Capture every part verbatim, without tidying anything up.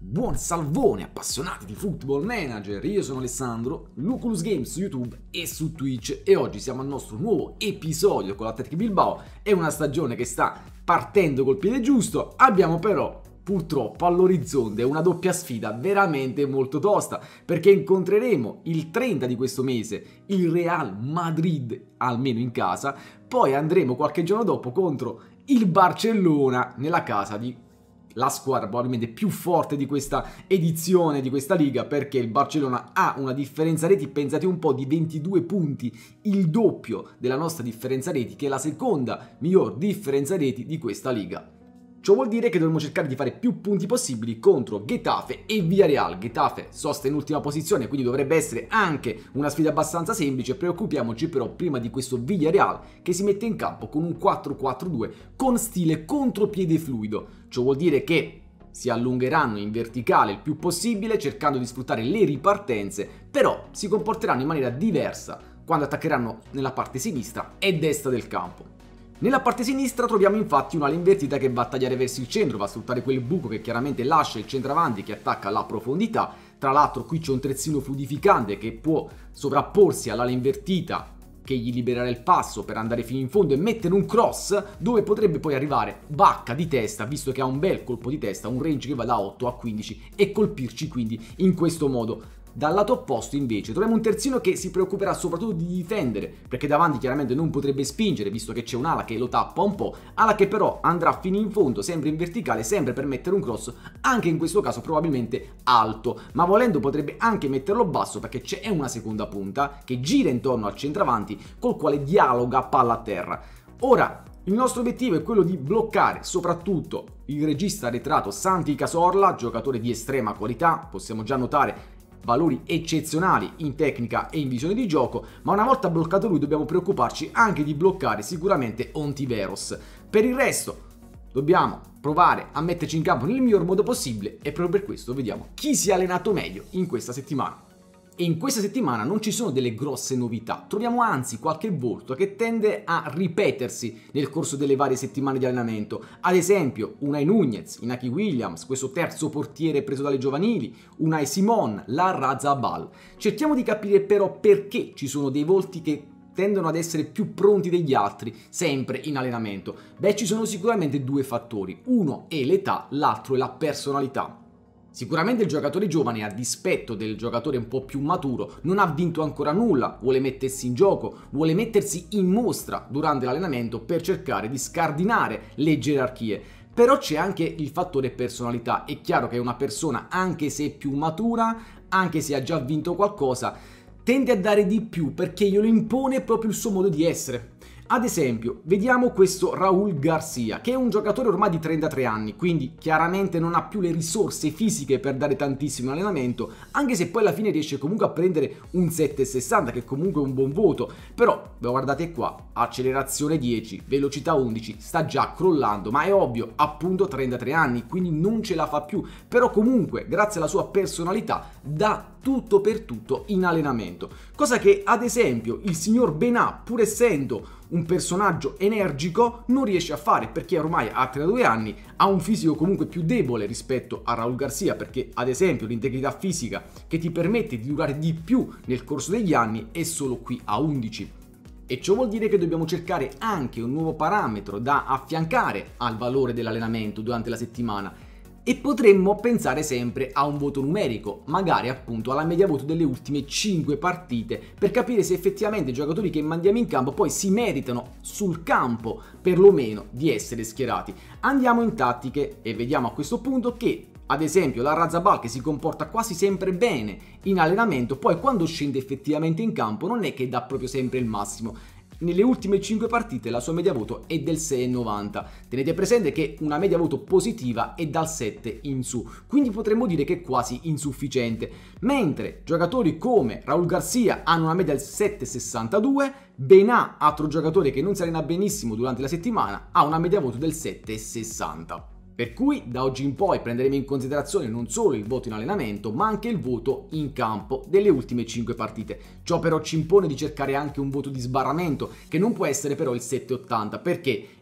Buon salvone appassionati di Football Manager, io sono Alessandro, Luculus Games su YouTube e su Twitch e oggi siamo al nostro nuovo episodio con l'Athletic Bilbao. È una stagione che sta partendo col piede giusto, abbiamo però purtroppo all'orizzonte una doppia sfida veramente molto tosta perché incontreremo il trenta di questo mese il Real Madrid, almeno in casa, poi andremo qualche giorno dopo contro il Barcellona nella casa di la squadra probabilmente più forte di questa edizione di questa liga, perché il Barcellona ha una differenza reti, pensate un po', di ventidue punti, il doppio della nostra differenza reti, che è la seconda miglior differenza reti di questa liga. Ciò vuol dire che dovremo cercare di fare più punti possibili contro Getafe e Villarreal. Getafe sosta in ultima posizione, quindi dovrebbe essere anche una sfida abbastanza semplice. Preoccupiamoci però prima di questo Villarreal che si mette in campo con un quattro quattro due con stile contropiede fluido. Ciò vuol dire che si allungheranno in verticale il più possibile cercando di sfruttare le ripartenze, però si comporteranno in maniera diversa quando attaccheranno nella parte sinistra e destra del campo. Nella parte sinistra troviamo infatti un'ala invertita che va a tagliare verso il centro, va a sfruttare quel buco che chiaramente lascia il centravanti che attacca la profondità. Tra l'altro qui c'è un terzino fluidificante che può sovrapporsi all'ala invertita che gli libererà il passo per andare fino in fondo e mettere un cross dove potrebbe poi arrivare Bacca di testa, visto che ha un bel colpo di testa, un range che va da otto a quindici e colpirci quindi in questo modo. Dal lato opposto invece troviamo un terzino che si preoccuperà soprattutto di difendere, perché davanti chiaramente non potrebbe spingere visto che c'è un'ala che lo tappa un po', ala che però andrà fino in fondo sempre in verticale, sempre per mettere un cross, anche in questo caso probabilmente alto, ma volendo potrebbe anche metterlo basso perché c'è una seconda punta che gira intorno al centravanti col quale dialoga palla a terra. Ora il nostro obiettivo è quello di bloccare soprattutto il regista arretrato Santi Cazorla, giocatore di estrema qualità, possiamo già notare valori eccezionali in tecnica e in visione di gioco, ma una volta bloccato lui dobbiamo preoccuparci anche di bloccare sicuramente Ontiveros. Per il resto dobbiamo provare a metterci in campo nel miglior modo possibile e proprio per questo vediamo chi si è allenato meglio in questa settimana. E in questa settimana non ci sono delle grosse novità, troviamo anzi qualche volto che tende a ripetersi nel corso delle varie settimane di allenamento. Ad esempio Unai Nunez, Inaki Williams, questo terzo portiere preso dalle giovanili, Unai Simon, Larrazabal. Cerchiamo di capire però perché ci sono dei volti che tendono ad essere più pronti degli altri, sempre in allenamento. Beh, ci sono sicuramente due fattori, uno è l'età, l'altro è la personalità. Sicuramente il giocatore giovane, a dispetto del giocatore un po' più maturo, non ha vinto ancora nulla, vuole mettersi in gioco, vuole mettersi in mostra durante l'allenamento per cercare di scardinare le gerarchie. Però c'è anche il fattore personalità, è chiaro che una persona, anche se è più matura, anche se ha già vinto qualcosa, tende a dare di più perché glielo impone proprio il suo modo di essere. Ad esempio, vediamo questo Raúl García, che è un giocatore ormai di trentatré anni, quindi chiaramente non ha più le risorse fisiche per dare tantissimo in allenamento, anche se poi alla fine riesce comunque a prendere un sette virgola sessanta, che è comunque un buon voto. Però, guardate qua, accelerazione dieci, velocità undici, sta già crollando, ma è ovvio, appunto trentatré anni, quindi non ce la fa più. Però comunque, grazie alla sua personalità, dà tutto per tutto in allenamento. Cosa che, ad esempio, il signor Benà, pur essendo un personaggio energico, non riesce a fare perché ormai ha trentadue anni, ha un fisico comunque più debole rispetto a Raúl García, perché ad esempio l'integrità fisica che ti permette di durare di più nel corso degli anni è solo qui a undici. E ciò vuol dire che dobbiamo cercare anche un nuovo parametro da affiancare al valore dell'allenamento durante la settimana. E potremmo pensare sempre a un voto numerico, magari appunto alla media voto delle ultime cinque partite, per capire se effettivamente i giocatori che mandiamo in campo poi si meritano sul campo perlomeno di essere schierati. Andiamo in tattiche e vediamo a questo punto che ad esempio Larrazabal, che si comporta quasi sempre bene in allenamento, poi quando scende effettivamente in campo non è che dà proprio sempre il massimo. Nelle ultime cinque partite la sua media voto è del sei virgola novanta. Tenete presente che una media voto positiva è dal sette in su, quindi potremmo dire che è quasi insufficiente. Mentre giocatori come Raúl García hanno una media del sette virgola sessantadue, Benà, altro giocatore che non si allena benissimo durante la settimana, ha una media voto del sette virgola sessanta. Per cui da oggi in poi prenderemo in considerazione non solo il voto in allenamento, ma anche il voto in campo delle ultime cinque partite. Ciò però ci impone di cercare anche un voto di sbarramento, che non può essere però il sette virgola ottanta, perché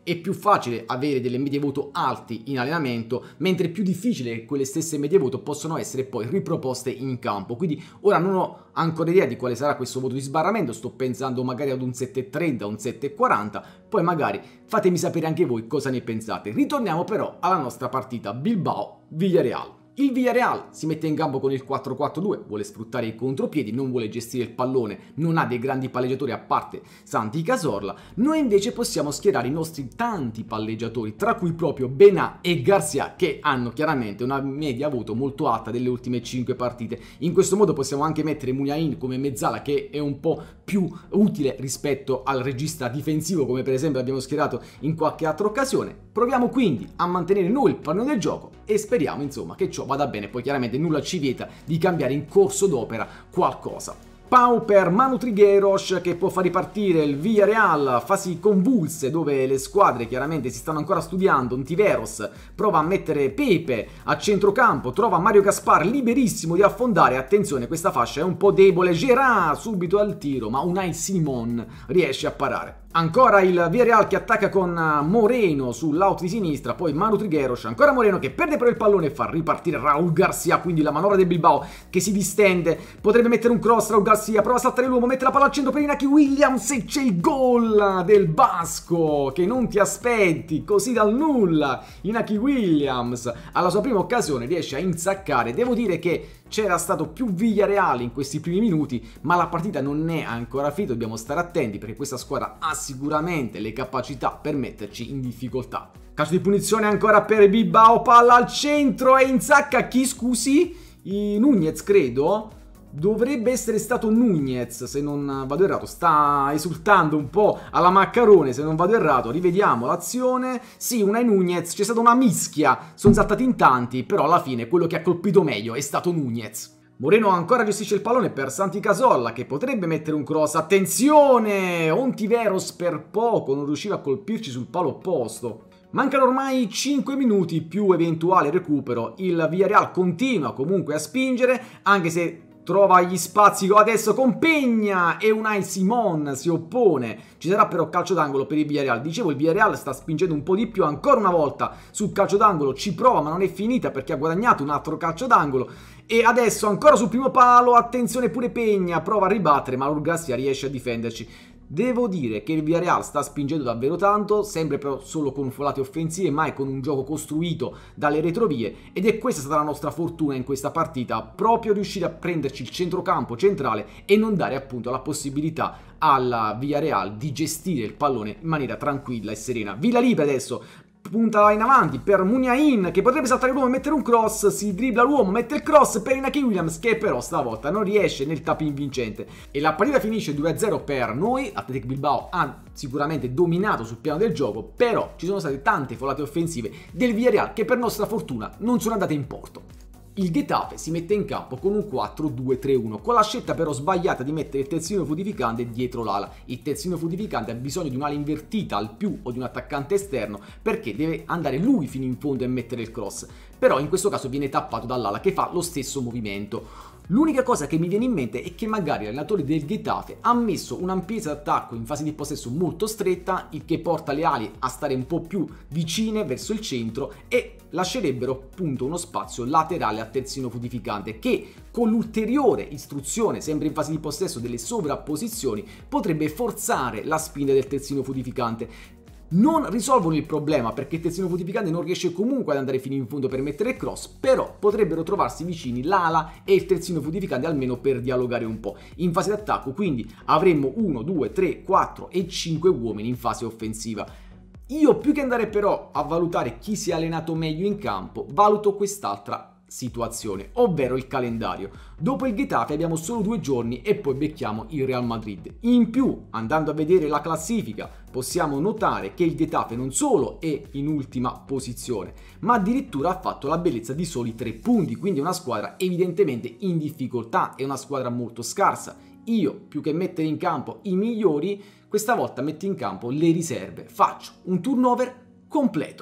è più facile avere delle medie voto alti in allenamento, mentre è più difficile che quelle stesse medie voto possano essere poi riproposte in campo. Quindi ora non ho ancora idea di quale sarà questo voto di sbarramento, sto pensando magari ad un sette virgola trenta, un sette virgola quaranta, poi magari fatemi sapere anche voi cosa ne pensate. Ritorniamo però alla nostra partita Bilbao-Villarreal. Il Villarreal si mette in campo con il quattro quattro due, vuole sfruttare i contropiedi, non vuole gestire il pallone, non ha dei grandi palleggiatori a parte Santi Cazorla. Noi invece possiamo schierare i nostri tanti palleggiatori, tra cui proprio Benà e Garcia, che hanno chiaramente una media voto molto alta delle ultime cinque partite. In questo modo possiamo anche mettere Muniain come mezzala, che è un po' più utile rispetto al regista difensivo, come per esempio abbiamo schierato in qualche altra occasione. Proviamo quindi a mantenere noi il pallone del gioco e speriamo insomma che ciò vada bene, poi chiaramente nulla ci vieta di cambiare in corso d'opera qualcosa. Pau per Manu Trigueros, che può far ripartire il Villarreal, fasi convulse dove le squadre chiaramente si stanno ancora studiando. Ontiveros prova a mettere Pepe a centrocampo, trova Mario Gaspar liberissimo di affondare. Attenzione, questa fascia è un po' debole, Gerard subito al tiro, ma Unai Simon riesce a parare. Ancora il Villarreal che attacca con Moreno sull'out di sinistra, poi Manu Trigueros, ancora Moreno che perde però il pallone e fa ripartire Raúl García, quindi la manovra del Bilbao che si distende, potrebbe mettere un cross. Raúl García prova a saltare l'uomo, mette la palla al centro per Inaki Williams e c'è il gol del basco che non ti aspetti così dal nulla. Inaki Williams alla sua prima occasione riesce a insaccare. Devo dire che c'era stato più Villarreal in questi primi minuti, ma la partita non è ancora finita, dobbiamo stare attenti perché questa squadra ha sicuramente le capacità per metterci in difficoltà. Calcio di punizione ancora per Bilbao, palla al centro e insacca chi, scusi? I Núñez credo? Dovrebbe essere stato Núñez, se non vado errato, sta esultando un po' alla Maccarone, se non vado errato. Rivediamo l'azione, sì, Unai Núñez, c'è stata una mischia, sono saltati in tanti, però alla fine quello che ha colpito meglio è stato Núñez. Moreno ancora gestisce il pallone per Santi Cazorla che potrebbe mettere un cross, attenzione, Ontiveros per poco non riusciva a colpirci sul palo opposto. Mancano ormai cinque minuti più eventuale recupero, il Villarreal continua comunque a spingere, anche se trova gli spazi adesso con Peña e Unai Simon si oppone. Ci sarà però calcio d'angolo per il Villarreal. Dicevo, il Villarreal sta spingendo un po' di più, ancora una volta sul calcio d'angolo ci prova ma non è finita perché ha guadagnato un altro calcio d'angolo. E adesso ancora sul primo palo, attenzione pure Peña, prova a ribattere ma Garcia riesce a difenderci. Devo dire che il Villarreal sta spingendo davvero tanto, sempre però solo con folate offensive, mai con un gioco costruito dalle retrovie, ed è questa stata la nostra fortuna in questa partita, proprio riuscire a prenderci il centrocampo centrale e non dare appunto la possibilità al Villarreal di gestire il pallone in maniera tranquilla e serena. Villalib adesso punta in avanti per Muniain che potrebbe saltare l'uomo e mettere un cross, si dribbla l'uomo, mette il cross per Inaki Williams che però stavolta non riesce nel tap-in vincente e la partita finisce due a zero per noi. Athletic Bilbao ha sicuramente dominato sul piano del gioco, però ci sono state tante folate offensive del Villarreal che per nostra fortuna non sono andate in porto. Il Getafe si mette in campo con un quattro due tre uno, con la scelta però sbagliata di mettere il terzino fluidificante dietro l'ala. Il terzino fluidificante ha bisogno di un'ala invertita al più o di un attaccante esterno perché deve andare lui fino in fondo e mettere il cross. Però in questo caso viene tappato dall'ala che fa lo stesso movimento. L'unica cosa che mi viene in mente è che magari l'allenatore del Getafe ha messo un'ampiezza d'attacco in fase di possesso molto stretta, il che porta le ali a stare un po' più vicine verso il centro e lascerebbero appunto uno spazio laterale al terzino fluidificante che con l'ulteriore istruzione sempre in fase di possesso delle sovrapposizioni potrebbe forzare la spinta del terzino fluidificante. Non risolvono il problema perché il terzino fluidificante non riesce comunque ad andare fino in fondo per mettere il cross, però potrebbero trovarsi vicini l'ala e il terzino fluidificante almeno per dialogare un po'. In fase d'attacco quindi avremmo uno, due, tre, quattro e cinque uomini in fase offensiva. Io più che andare però a valutare chi si è allenato meglio in campo, valuto quest'altra situazione, ovvero il calendario. Dopo il Getafe abbiamo solo due giorni e poi becchiamo il Real Madrid. In più, andando a vedere la classifica, possiamo notare che il Getafe non solo è in ultima posizione, ma addirittura ha fatto la bellezza di soli tre punti, quindi è una squadra evidentemente in difficoltà, è una squadra molto scarsa. Io, più che mettere in campo i migliori, questa volta metto in campo le riserve, faccio un turnover completo.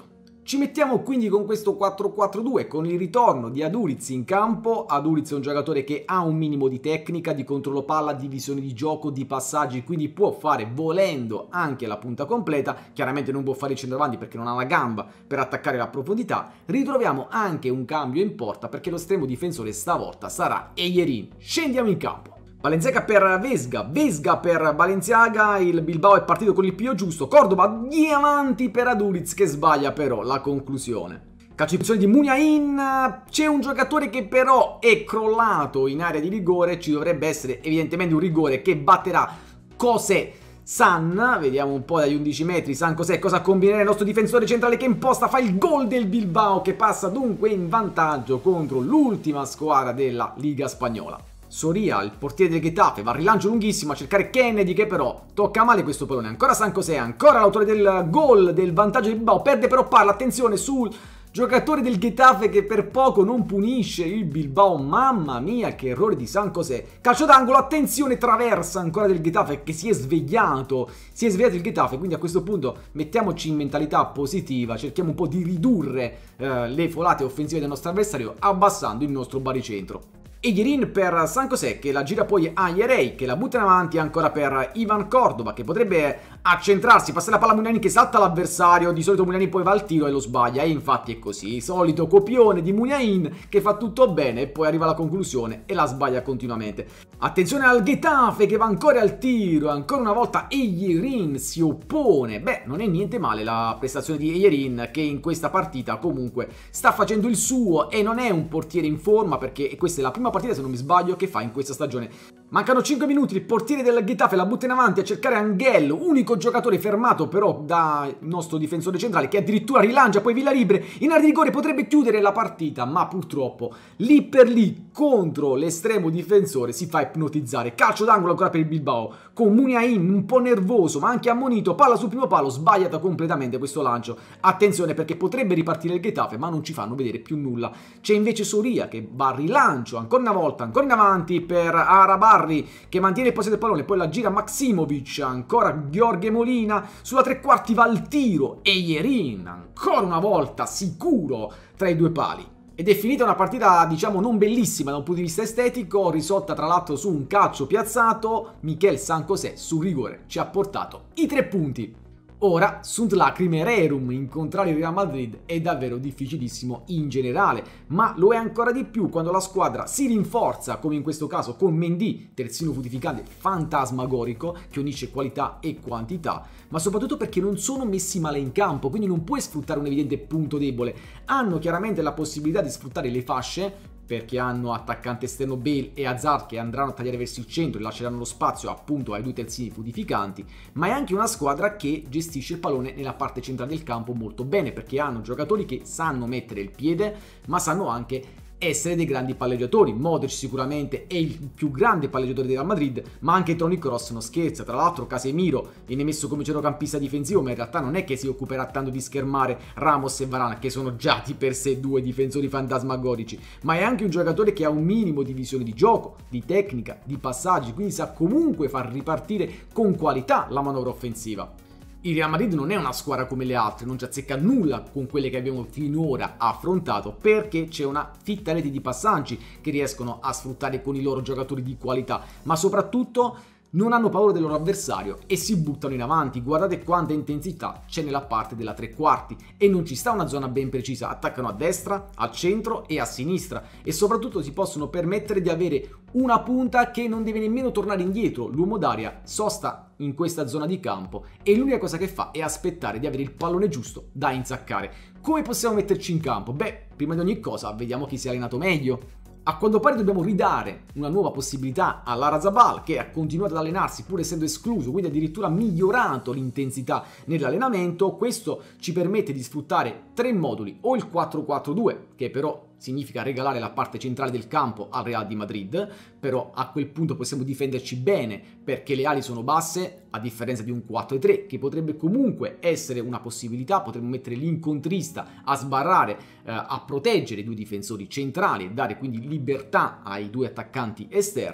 Ci mettiamo quindi con questo quattro quattro due, con il ritorno di Aduriz in campo. Aduriz è un giocatore che ha un minimo di tecnica, di controllo palla, di visione di gioco, di passaggi, quindi può fare volendo anche la punta completa. Chiaramente non può fare il centravanti perché non ha la gamba per attaccare la profondità. Ritroviamo anche un cambio in porta perché lo estremo difensore stavolta sarà Eyerin. Scendiamo in campo. Balenciaga per Vesga, Vesga per Balenciaga, il Bilbao è partito con il pio giusto, Cordoba di avanti per Aduriz che sbaglia però la conclusione. Calcio di posizione di Muniain, c'è un giocatore che però è crollato in area di rigore, ci dovrebbe essere evidentemente un rigore che batterà Cosè San, vediamo un po' dagli undici metri, San Cosè cosa combinerà il nostro difensore centrale che imposta, fa il gol del Bilbao che passa dunque in vantaggio contro l'ultima squadra della Liga Spagnola. Soria, il portiere del Getafe, va al rilancio lunghissimo a cercare Kennedy che però tocca male questo pallone. Ancora San Cosè, ancora l'autore del gol del vantaggio di Bilbao, perde però palla, attenzione sul giocatore del Getafe che per poco non punisce il Bilbao. Mamma mia che errore di San Cosè. Calcio d'angolo, attenzione, traversa ancora del Getafe che si è svegliato. Si è svegliato il Getafe, quindi a questo punto mettiamoci in mentalità positiva, cerchiamo un po' di ridurre eh, le folate offensive del nostro avversario abbassando il nostro baricentro. Eyerin per San Cosè che la gira poi a Yerei che la butta in avanti ancora per Ivan Cordoba che potrebbe accentrarsi, passare la palla a Muniain che salta l'avversario, di solito Muniain poi va al tiro e lo sbaglia e infatti è così, solito copione di Muniain che fa tutto bene e poi arriva alla conclusione e la sbaglia continuamente. Attenzione al Getafe che va ancora al tiro, ancora una volta Eyerin si oppone, beh non è niente male la prestazione di Eyerin che in questa partita comunque sta facendo il suo e non è un portiere in forma perché questa è la prima partita se non mi sbaglio che fa in questa stagione. Mancano cinque minuti, il portiere del Getafe la butta in avanti a cercare Angel, unico giocatore fermato però dal nostro difensore centrale che addirittura rilancia poi Villalibre in area di rigore, potrebbe chiudere la partita ma purtroppo lì per lì contro l'estremo difensore si fa ipnotizzare. Calcio d'angolo ancora per il Bilbao con Muniain un po' nervoso ma anche ammonito, palla sul primo palo, sbagliata completamente questo lancio. Attenzione perché potrebbe ripartire il Getafe ma non ci fanno vedere più nulla. C'è invece Soria che va a rilancio ancora una volta, ancora in avanti per Arabarri che mantiene il possesso del pallone, poi la gira Maximovic, ancora Gheorghe Molina, sulla tre quarti va al tiro e Eyerin ancora una volta sicuro tra i due pali. Ed è finita una partita diciamo non bellissima da un punto di vista estetico, risolta tra l'altro su un calcio piazzato. Michel San Cosè sul rigore ci ha portato i tre punti. Ora, sunt lacrime rerum, incontrare il Real Madrid è davvero difficilissimo in generale, ma lo è ancora di più quando la squadra si rinforza, come in questo caso con Mendy, terzino fruttificante fantasmagorico, che unisce qualità e quantità, ma soprattutto perché non sono messi male in campo, quindi non puoi sfruttare un evidente punto debole. Hanno chiaramente la possibilità di sfruttare le fasce, perché hanno attaccante esterno Bale e Hazard che andranno a tagliare verso il centro e lasceranno lo spazio appunto ai due terzini fruttificanti, ma è anche una squadra che gestisce il pallone nella parte centrale del campo molto bene perché hanno giocatori che sanno mettere il piede ma sanno anche essere dei grandi palleggiatori. Modric sicuramente è il più grande palleggiatore del Real Madrid, ma anche Toni Kroos non scherza. Tra l'altro Casemiro viene messo come centrocampista difensivo, ma in realtà non è che si occuperà tanto di schermare Ramos e Varane, che sono già di per sé due difensori fantasmagorici, ma è anche un giocatore che ha un minimo di visione di gioco, di tecnica, di passaggi, quindi sa comunque far ripartire con qualità la manovra offensiva. Il Real Madrid non è una squadra come le altre, non ci azzecca nulla con quelle che abbiamo finora affrontato perché c'è una fitta rete di passaggi che riescono a sfruttare con i loro giocatori di qualità, ma soprattutto non hanno paura del loro avversario e si buttano in avanti. Guardate quanta intensità c'è nella parte della tre quarti e non ci sta una zona ben precisa, attaccano a destra, al centro e a sinistra e soprattutto si possono permettere di avere una punta che non deve nemmeno tornare indietro. L'uomo d'aria sosta in questa zona di campo e l'unica cosa che fa è aspettare di avere il pallone giusto da insaccare. Come possiamo metterci in campo? Beh, prima di ogni cosa vediamo chi si è allenato meglio. A quanto pare dobbiamo ridare una nuova possibilità all'Arazabal che ha continuato ad allenarsi pur essendo escluso, quindi addirittura migliorato l'intensità nell'allenamento. Questo ci permette di sfruttare tre moduli, o il quattro quattro due che però significa regalare la parte centrale del campo al Real di Madrid, però a quel punto possiamo difenderci bene perché le ali sono basse, a differenza di un quattro tre che potrebbe comunque essere una possibilità. Potremmo mettere l'incontrista a sbarrare, eh, a proteggere i due difensori centrali e dare quindi libertà ai due attaccanti esterni,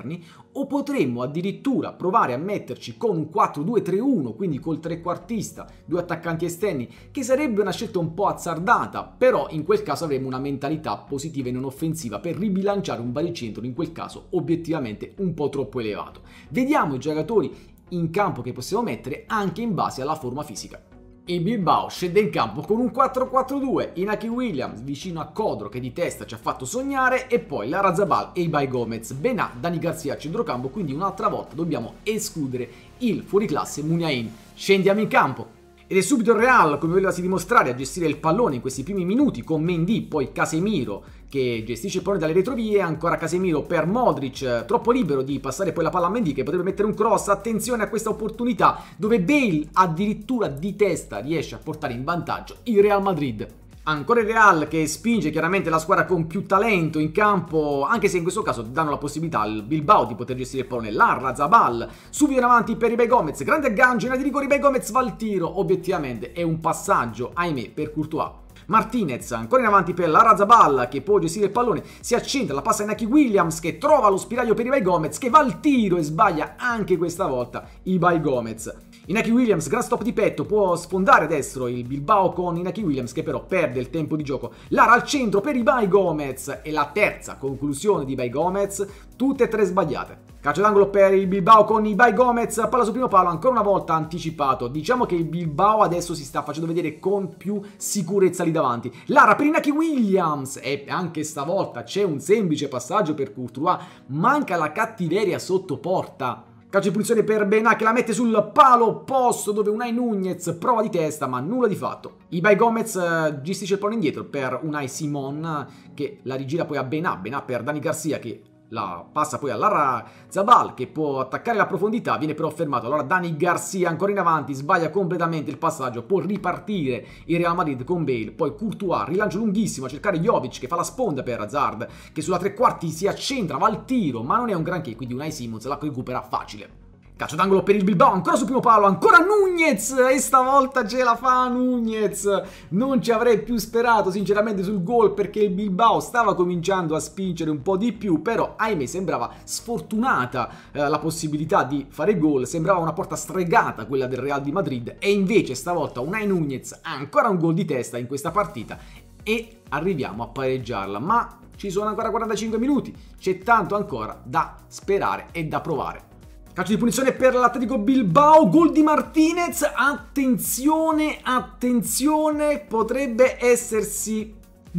o potremmo addirittura provare a metterci con un quattro due tre uno, quindi col trequartista, due attaccanti esterni, che sarebbe una scelta un po' azzardata, però in quel caso avremo una mentalità positiva e non offensiva per ribilanciare un baricentro in quel caso obiettivamente un po' troppo elevato. Vediamo i giocatori in campo che possiamo mettere anche in base alla forma fisica. Il Bilbao scende in campo con un quattro quattro due, Inaki Williams vicino a Codro che di testa ci ha fatto sognare e poi Larrazabal e Ibai Gomez, Benà, Dani Garcia a centrocampo, quindi un'altra volta dobbiamo escludere il fuoriclasse Muniain. Scendiamo in campo ed è subito il Real, come volevasi dimostrare, a gestire il pallone in questi primi minuti con Mendy, poi Casemiro che gestisce il pallone dalle retrovie, ancora Casemiro per Modric, troppo libero di passare poi la palla a Mendy che potrebbe mettere un cross. Attenzione a questa opportunità dove Bale addirittura di testa riesce a portare in vantaggio il Real Madrid. Ancora il Real che spinge chiaramente la squadra con più talento in campo, anche se in questo caso danno la possibilità al Bilbao di poter gestire il pallone. Larrazabal subito in avanti per Ibai Gomez, grande aggancio in area di rigore, Ibai Gomez va al tiro, obiettivamente è un passaggio, ahimè, per Courtois. Martinez ancora in avanti per Larrazabal che può gestire il pallone, si accentra, la passa a Inaki Williams che trova lo spiraglio per Ibai Gomez che va al tiro e sbaglia anche questa volta Ibai Gomez. Inaki Williams, gran stop di petto, può sfondare a destro il Bilbao con Inaki Williams che però perde il tempo di gioco. Lara al centro per Ibai Gomez e la terza conclusione di Ibai Gomez, tutte e tre sbagliate. Calcio d'angolo per il Bilbao con Ibai Gomez, palla sul primo palo, ancora una volta anticipato. Diciamo che il Bilbao adesso si sta facendo vedere con più sicurezza lì davanti. Lara per Inaki Williams e anche stavolta c'è un semplice passaggio per Courtois, manca la cattiveria sotto porta. Calcio di punizione per Benà che la mette sul palo opposto dove Unai Nunez prova di testa ma nulla di fatto. Ibai Gomez uh, gestisce il pallone indietro per Unai Simon che la rigira poi a Benà, Benà per Dani Garcia che la passa poi a Larrazabal che può attaccare la profondità, viene però fermato. Allora Dani Garcia ancora in avanti, sbaglia completamente il passaggio, può ripartire il Real Madrid con Bale, poi Courtois, rilancio lunghissimo a cercare Jovic che fa la sponda per Hazard che sulla tre quarti si accentra, va al tiro ma non è un granché, quindi Unai Simons la recupera facile. Calcio d'angolo per il Bilbao, ancora sul primo palo, ancora Nunez e stavolta ce la fa Nunez. Non ci avrei più sperato sinceramente sul gol perché il Bilbao stava cominciando a spingere un po' di più, però ahimè sembrava sfortunata eh, la possibilità di fare gol, sembrava una porta stregata quella del Real di Madrid e invece stavolta Unai Nunez ha ancora un gol di testa in questa partita e arriviamo a pareggiarla, ma ci sono ancora quarantacinque minuti, c'è tanto ancora da sperare e da provare. Calcio di punizione per l'Atletico Bilbao, gol di Martinez, attenzione, attenzione, potrebbe essersi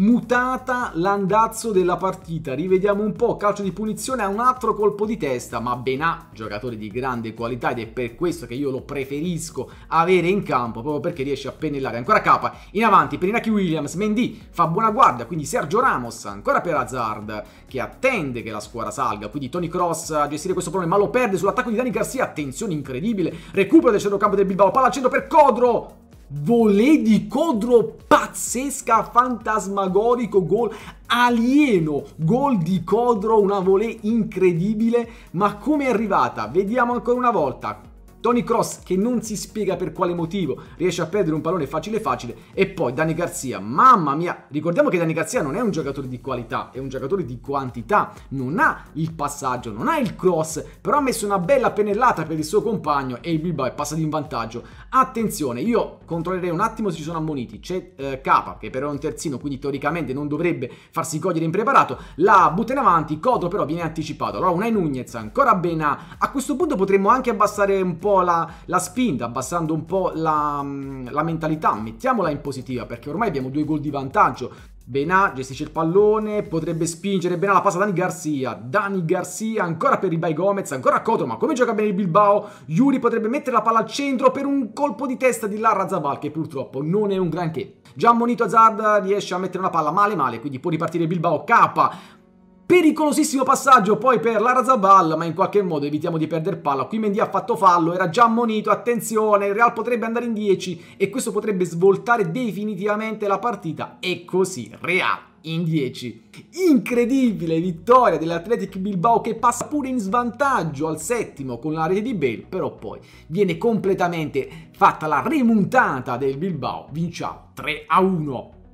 mutata l'andazzo della partita. Rivediamo un po', calcio di punizione a un altro colpo di testa, ma Benà, giocatore di grande qualità ed è per questo che io lo preferisco avere in campo, proprio perché riesce a pennellare. Ancora Capa, in avanti per Inaki Williams, Mendy fa buona guardia, quindi Sergio Ramos, ancora per Hazard che attende che la squadra salga, quindi Toni Kroos a gestire questo problema, ma lo perde sull'attacco di Dani Garcia, attenzione incredibile, recupero del centrocampo del Bilbao, palla al centro per Codro. Volée di Codro pazzesca, fantasmagorico, gol alieno, gol di Codro, una volée incredibile, ma come è arrivata? Vediamo ancora una volta. Toni Kroos che non si spiega per quale motivo riesce a perdere un pallone facile facile e poi Dani Garcia, mamma mia, ricordiamo che Dani Garcia non è un giocatore di qualità, è un giocatore di quantità, non ha il passaggio, non ha il cross, però ha messo una bella pennellata per il suo compagno e il Bilbao è passato in vantaggio. Attenzione, io controllerei un attimo se ci sono ammoniti, c'è eh, Capa che però è un terzino quindi teoricamente non dovrebbe farsi cogliere impreparato, la butta in avanti, Codro però viene anticipato, allora Unai Nunez, ancora Benà, a questo punto potremmo anche abbassare un po' La, la spinta, abbassando un po' la, la mentalità, mettiamola in positiva perché ormai abbiamo due gol di vantaggio. Benà gestisce il pallone, potrebbe spingere, Benà la passa a Dani Garcia, Dani Garcia ancora per Ibai Gomez, ancora Codro, ma come gioca bene il Bilbao, Yuri potrebbe mettere la palla al centro per un colpo di testa di Larrazabal che purtroppo non è un granché. Già ammonito Hazard riesce a mettere una palla male male, quindi può ripartire il Bilbao, K. Pericolosissimo passaggio poi per Larrazabal, ma in qualche modo evitiamo di perdere palla. Qui Mendy ha fatto fallo, era già ammonito, attenzione, il Real potrebbe andare in dieci e questo potrebbe svoltare definitivamente la partita. E così, Real in dieci. Incredibile vittoria dell'Athletic Bilbao che passa pure in svantaggio al settimo con la rete di Bale, però poi viene completamente fatta la remontata del Bilbao, vinciamo tre a uno.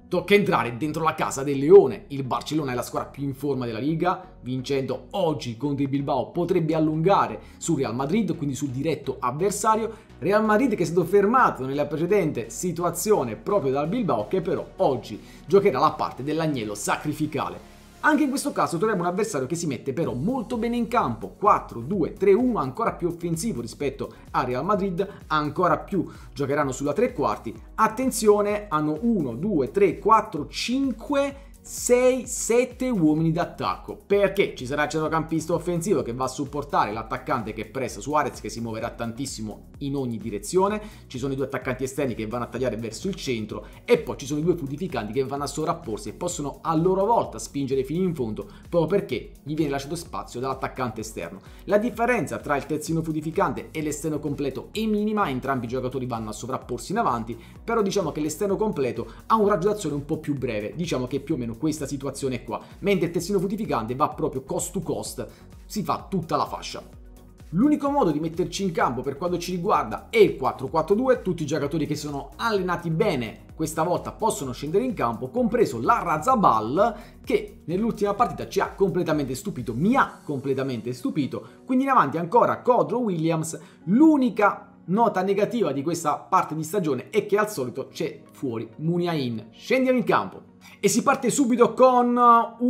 Tocca entrare dentro la casa del Leone. Il Barcellona è la squadra più in forma della Liga, vincendo oggi contro il Bilbao potrebbe allungare sul Real Madrid, quindi sul diretto avversario. Real Madrid che è stato fermato nella precedente situazione proprio dal Bilbao, che però oggi giocherà la parte dell'agnello sacrificale. Anche in questo caso troviamo un avversario che si mette però molto bene in campo, quattro due tre uno, ancora più offensivo rispetto a Real Madrid, ancora più giocheranno sulla tre quarti. Attenzione, hanno uno, due, tre, quattro, cinque, sei, sette uomini d'attacco, perché ci sarà il centrocampista offensivo che va a supportare l'attaccante che pressa Suarez, che si muoverà tantissimo in ogni direzione, ci sono i due attaccanti esterni che vanno a tagliare verso il centro e poi ci sono i due frutificanti che vanno a sovrapporsi e possono a loro volta spingere fino in fondo proprio perché gli viene lasciato spazio dall'attaccante esterno. La differenza tra il terzino frutificante e l'esterno completo è minima, entrambi i giocatori vanno a sovrapporsi in avanti, però diciamo che l'esterno completo ha un raggio d'azione un po' più breve, diciamo che più o meno questa situazione qua, mentre il terzino frutificante va proprio cost to cost, si fa tutta la fascia. L'unico modo di metterci in campo per quanto ci riguarda è il quattro quattro due, tutti i giocatori che sono allenati bene questa volta possono scendere in campo, compreso Larrazabal che nell'ultima partita ci ha completamente stupito, mi ha completamente stupito, quindi in avanti ancora Codro Williams. L'unica nota negativa di questa parte di stagione è che al solito c'è fuori Muniain. Scendiamo in campo e si parte subito con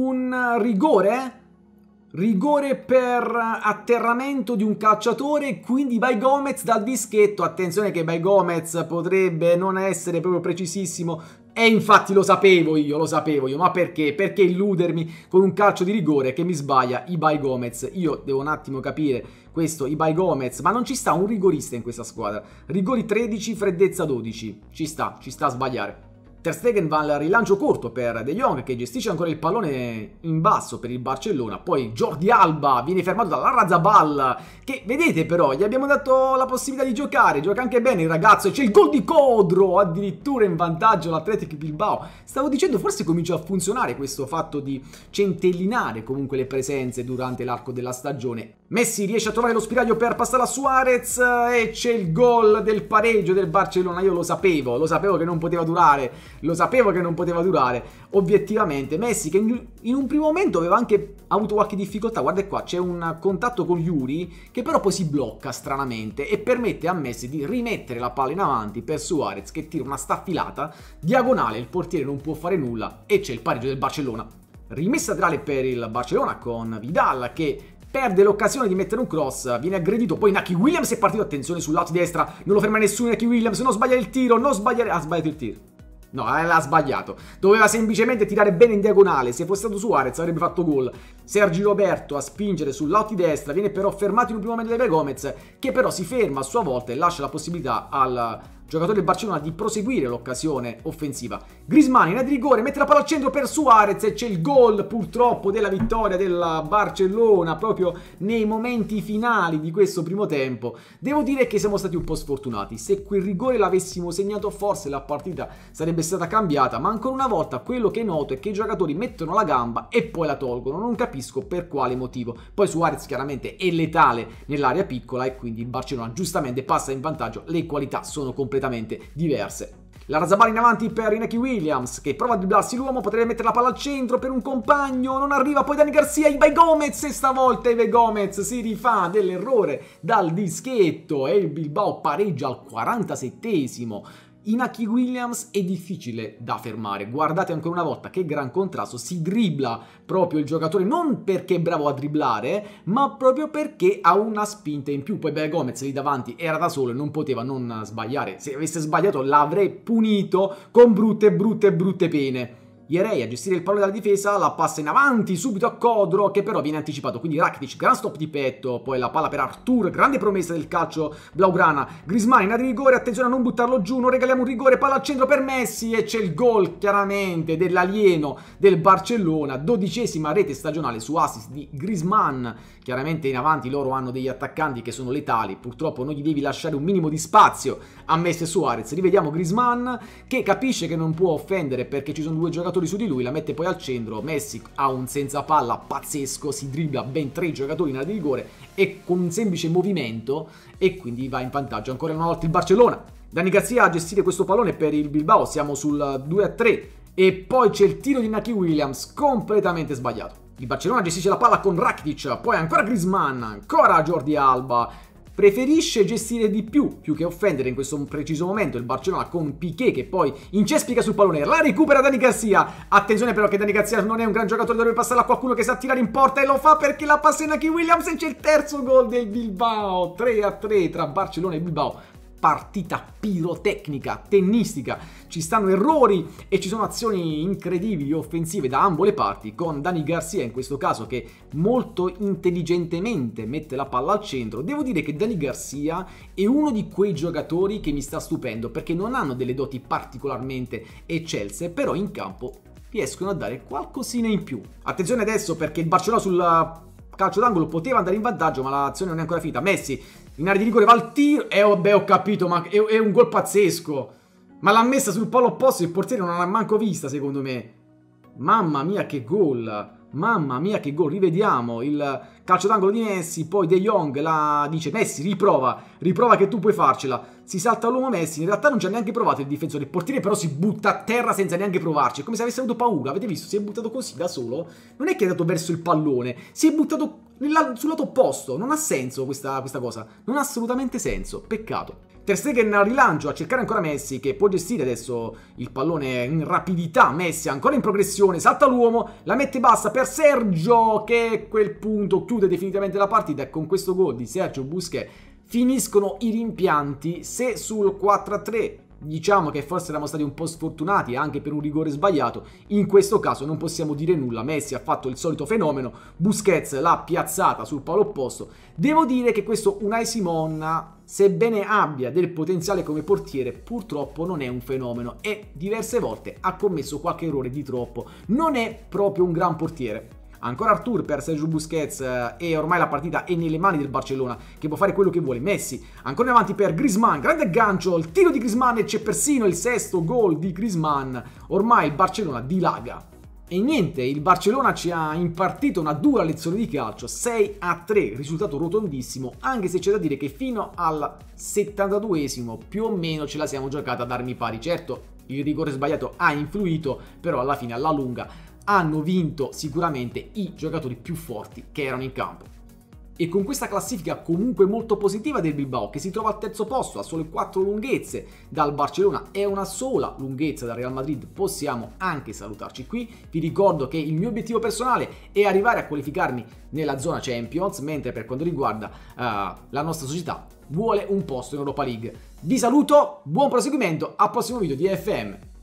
un rigore rigore per atterramento di un calciatore, quindi Bai Gomez dal dischetto. Attenzione che Bai Gomez potrebbe non essere proprio precisissimo e infatti lo sapevo io, lo sapevo io, ma perché? Perché illudermi con un calcio di rigore che mi sbaglia Ibai Gomez? Io devo un attimo capire questo Ibai Gomez, ma non ci sta un rigorista in questa squadra. Rigori tredici, freddezza dodici, ci sta, ci sta a sbagliare. Ter Stegen va al rilancio corto per De Jong che gestisce ancora il pallone in basso per il Barcellona, poi Jordi Alba viene fermato da Larrazabal che vedete però gli abbiamo dato la possibilità di giocare, gioca anche bene il ragazzo e c'è il gol di Codro, addirittura in vantaggio l'Athletic Bilbao. Stavo dicendo forse comincia a funzionare questo fatto di centellinare comunque le presenze durante l'arco della stagione. Messi riesce a trovare lo spiraglio per passare a Suarez e c'è il gol del pareggio del Barcellona. Io lo sapevo, lo sapevo che non poteva durare, lo sapevo che non poteva durare. Obiettivamente Messi che in un primo momento aveva anche avuto qualche difficoltà, guarda qua c'è un contatto con Yuri che però poi si blocca stranamente e permette a Messi di rimettere la palla in avanti per Suarez che tira una staffilata diagonale, il portiere non può fare nulla e c'è il pareggio del Barcellona. Rimessa laterale per il Barcellona con Vidal che perde l'occasione di mettere un cross, viene aggredito, poi Naki Williams è partito, attenzione sul lato di destra, non lo ferma nessuno Naki Williams, non sbagliare il tiro, non sbagliare, ha sbagliato il tiro. No, l'ha sbagliato. Doveva semplicemente tirare bene in diagonale. Se fosse stato Suarez avrebbe fatto gol. Sergi Roberto a spingere sul lato di destra, viene però fermato in un primo momento da Gomez, che però si ferma a sua volta e lascia la possibilità al giocatore del Barcellona di proseguire l'occasione offensiva. Griezmann in area di rigore, mette la palla al centro per Suarez e c'è il gol purtroppo della vittoria del Barcellona proprio nei momenti finali di questo primo tempo. Devo dire che siamo stati un po' sfortunati. Se quel rigore l'avessimo segnato forse la partita sarebbe stata cambiata, ma ancora una volta quello che noto è che i giocatori mettono la gamba e poi la tolgono, non capisco per quale motivo. Poi Suarez chiaramente è letale nell'area piccola e quindi il Barcellona giustamente passa in vantaggio, le qualità sono completamente diverse. Larrazabal in avanti per Inaki Williams che prova a dribblarsi l'uomo, potrebbe mettere la palla al centro per un compagno, non arriva, poi Dani Garcia, Ibai Gomez e stavolta Ibai Gomez si rifà dell'errore dal dischetto e il Bilbao pareggia al quarantasettesimo. Inaki Williams è difficile da fermare, guardate ancora una volta che gran contrasto, si dribbla proprio il giocatore non perché è bravo a dribblare ma proprio perché ha una spinta in più. Poi Beh Gomez lì davanti era da solo e non poteva non sbagliare, se avesse sbagliato l'avrei punito con brutte brutte brutte pene. Ierei a gestire il pallone della difesa, la passa in avanti subito a Codro che però viene anticipato, quindi Rakitic, gran stop di petto, poi la palla per Artur, grande promessa del calcio blaugrana. Griezmann in area di rigore, attenzione a non buttarlo giù, non regaliamo un rigore, palla al centro per Messi e c'è il gol chiaramente dell'alieno del Barcellona, dodicesima rete stagionale su assist di Griezmann. Chiaramente in avanti loro hanno degli attaccanti che sono letali, purtroppo non gli devi lasciare un minimo di spazio a Messi e Suarez. Rivediamo Griezmann che capisce che non può offendere perché ci sono due giocatori su di lui, la mette poi al centro. Messi ha un senza palla pazzesco, si dribbla ben tre giocatori in area di rigore e con un semplice movimento e quindi va in vantaggio ancora una volta il Barcellona. Dani Garcia a gestire questo pallone per il Bilbao, siamo sul due a tre. e poi c'è il tiro di Iñaki Williams completamente sbagliato. Il Barcellona gestisce la palla con Rakitic, poi ancora Griezmann, ancora Jordi Alba. Preferisce gestire di più, più che offendere in questo preciso momento il Barcellona con Piqué che poi incespica sul pallone, la recupera Dani Garcia. Attenzione però che Dani Garcia non è un gran giocatore, dovrebbe passarla a qualcuno che sa tirare in porta e lo fa perché la passa in Iñaki Williams e c'è il terzo gol del Bilbao. tre a tre tra Barcellona e Bilbao. Partita pirotecnica, tennistica, ci stanno errori e ci sono azioni incredibili offensive da ambo le parti, con Dani Garcia in questo caso che molto intelligentemente mette la palla al centro. Devo dire che Dani Garcia è uno di quei giocatori che mi sta stupendo perché non hanno delle doti particolarmente eccelse, però in campo riescono a dare qualcosina in più. Attenzione adesso perché il Barcellona sul calcio d'angolo poteva andare in vantaggio, ma l'azione non è ancora finita. Messi in area di rigore va al tiro e eh, vabbè, ho capito, ma è, è un gol pazzesco. Ma l'ha messa sul palo opposto, il portiere non l'ha manco vista secondo me. Mamma mia che gol, mamma mia che gol. Rivediamo il calcio d'angolo di Messi, poi De Jong la dice Messi riprova, riprova che tu puoi farcela. Si salta l'uomo Messi, in realtà non ci ha neanche provato il difensore, il portiere però si butta a terra senza neanche provarci, è come se avesse avuto paura, avete visto? Si è buttato così da solo, non è che è andato verso il pallone, si è buttato nella, sul lato opposto, non ha senso questa, questa cosa, non ha assolutamente senso, peccato. Ter Stegen al rilancio a cercare ancora Messi che può gestire adesso il pallone in rapidità. Messi ancora in progressione, salta l'uomo, la mette bassa per Sergio che a quel punto chiude definitivamente la partita e con questo gol di Sergio Busquets finiscono i rimpianti. Se sul quattro a tre diciamo che forse eravamo stati un po' sfortunati anche per un rigore sbagliato, in questo caso non possiamo dire nulla. Messi ha fatto il solito fenomeno, Busquets l'ha piazzata sul palo opposto. Devo dire che questo Unai Simon, sebbene abbia del potenziale come portiere, purtroppo non è un fenomeno e diverse volte ha commesso qualche errore di troppo, non è proprio un gran portiere. Ancora Artur per Sergio Busquets eh, e ormai la partita è nelle mani del Barcellona che può fare quello che vuole. Messi ancora in avanti per Griezmann, grande aggancio, il tiro di Griezmann e c'è persino il sesto gol di Griezmann. Ormai il Barcellona dilaga. E niente, il Barcellona ci ha impartito una dura lezione di calcio, sei a tre, risultato rotondissimo, anche se c'è da dire che fino al settantaduesimo più o meno ce la siamo giocata ad armi pari. Certo, il rigore sbagliato ha influito, però alla fine alla lunga hanno vinto sicuramente i giocatori più forti che erano in campo. E con questa classifica comunque molto positiva del Bilbao, che si trova al terzo posto a sole quattro lunghezze dal Barcellona e una sola lunghezza dal Real Madrid, possiamo anche salutarci qui. Vi ricordo che il mio obiettivo personale è arrivare a qualificarmi nella zona Champions, mentre per quanto riguarda uh, la nostra società vuole un posto in Europa League. Vi saluto, buon proseguimento, al prossimo video di E F M.